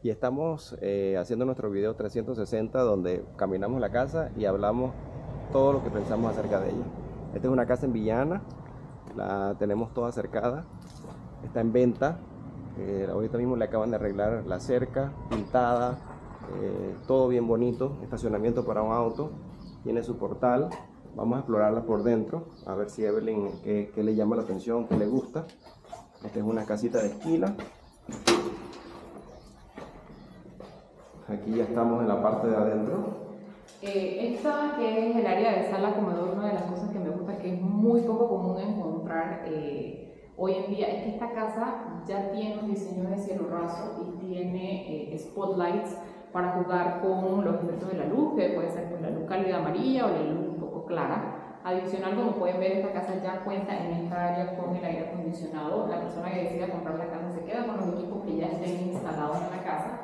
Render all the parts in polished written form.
Y estamos haciendo nuestro video 360 donde caminamos la casa y hablamos todo lo que pensamos acerca de ella. Esta es una casa en Villana, la tenemos toda cercada, está en venta. Ahorita mismo le acaban de arreglar la cerca, pintada, todo bien bonito, estacionamiento para un auto, tiene su portal. Vamos a explorarla por dentro, a ver si Evelyn qué le llama la atención, qué le gusta. Esta es una casita de esquina. Aquí ya estamos en la parte de adentro. Esta que es el área de sala comedor, una de las cosas que me gusta, que es muy poco común encontrar hoy en día, es que esta casa ya tiene un diseño de cielo raso y tiene spotlights para jugar con los efectos de la luz, que puede ser pues, la luz cálida amarilla o la luz un poco clara. Adicional, como pueden ver, esta casa ya cuenta en esta área con el aire acondicionado. La persona que decida comprar la casa se queda con los equipos que ya estén instalados en la casa.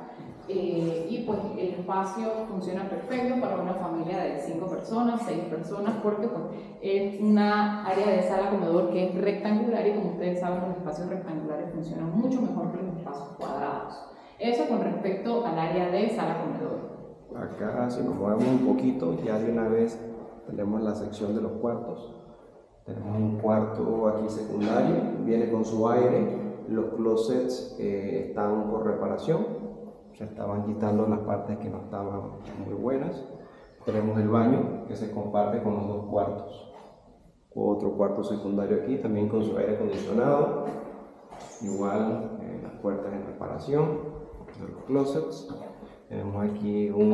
Y pues el espacio funciona perfecto para una familia de 5 personas, 6 personas, porque pues, es una área de sala comedor que es rectangular y como ustedes saben los espacios rectangulares funcionan mucho mejor que los espacios cuadrados. Eso con respecto al área de sala comedor. Acá si nos movemos un poquito ya de una vez tenemos la sección de los cuartos. Tenemos un cuarto aquí secundario, viene con su aire, los closets están por reparación. Se estaban quitando las partes que no estaban muy buenas. Tenemos el baño que se comparte con los dos cuartos. Otro cuarto secundario aquí también con su aire acondicionado. Igual las puertas en reparación de los closets. Tenemos aquí un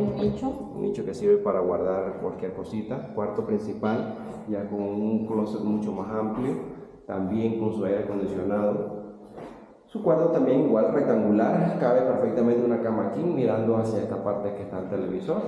nicho que sirve para guardar cualquier cosita. Cuarto principal ya con un closet mucho más amplio, también con su aire acondicionado. Su cuarto también igual rectangular, cabe perfectamente una cama aquí mirando hacia esta parte que está el televisor.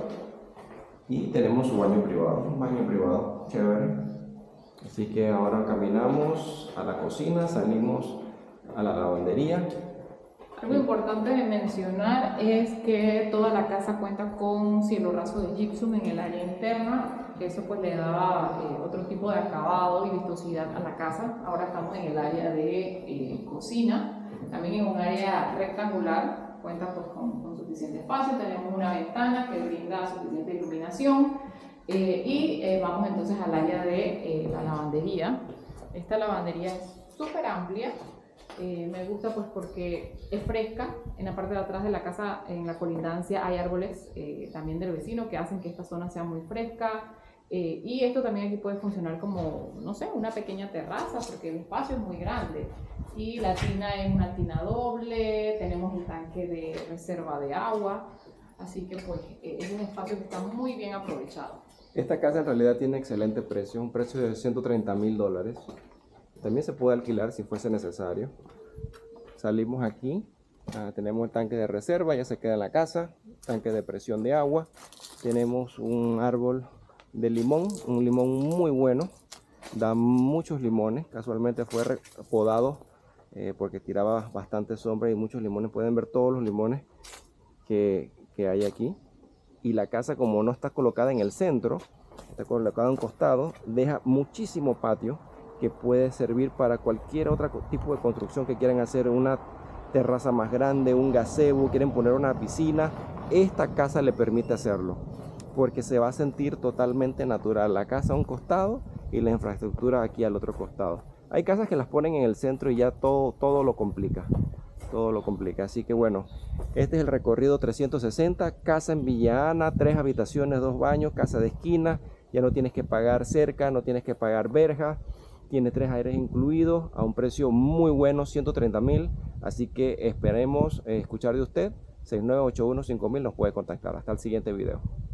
Y tenemos su baño privado, un baño privado chévere. Así que ahora caminamos a la cocina, salimos a la lavandería. Algo importante de mencionar es que toda la casa cuenta con cielo raso de gypsum en el área interna, que eso pues le da otro tipo de acabado y vistosidad a la casa. Ahora estamos en el área de cocina. También en un área rectangular, cuenta pues, con suficiente espacio, tenemos una ventana que brinda suficiente iluminación vamos entonces al área de la lavandería. Esta lavandería es súper amplia, me gusta pues porque es fresca. En la parte de atrás de la casa, en la colindancia, hay árboles también del vecino que hacen que esta zona sea muy fresca. Y esto también aquí puede funcionar como, no sé, una pequeña terraza porque el espacio es muy grande. Y la tina es una tina doble, tenemos un tanque de reserva de agua, así que pues es un espacio que está muy bien aprovechado. Esta casa en realidad tiene excelente precio, un precio de $130,000. También se puede alquilar si fuese necesario. Salimos aquí, tenemos el tanque de reserva, ya se queda en la casa, tanque de presión de agua, tenemos un árbol de limón, un limón muy bueno, da muchos limones, casualmente fue podado porque tiraba bastante sombra y muchos limones. Pueden ver todos los limones que hay aquí. Y la casa, como no está colocada en el centro, está colocada a un costado, deja muchísimo patio que puede servir para cualquier otro tipo de construcción que quieran hacer, una terraza más grande, un gazebo, quieren poner una piscina. Esta casa le permite hacerlo porque se va a sentir totalmente natural, la casa a un costado y la infraestructura aquí al otro costado. Hay casas que las ponen en el centro y ya todo lo complica, así que bueno, este es el recorrido 360, casa en Villana, 3 habitaciones, 2 baños, casa de esquina, ya no tienes que pagar cerca, no tienes que pagar verja, tiene 3 aires incluidos a un precio muy bueno, $130,000, así que esperemos escuchar de usted. 6981-5000 nos puede contactar. Hasta el siguiente video.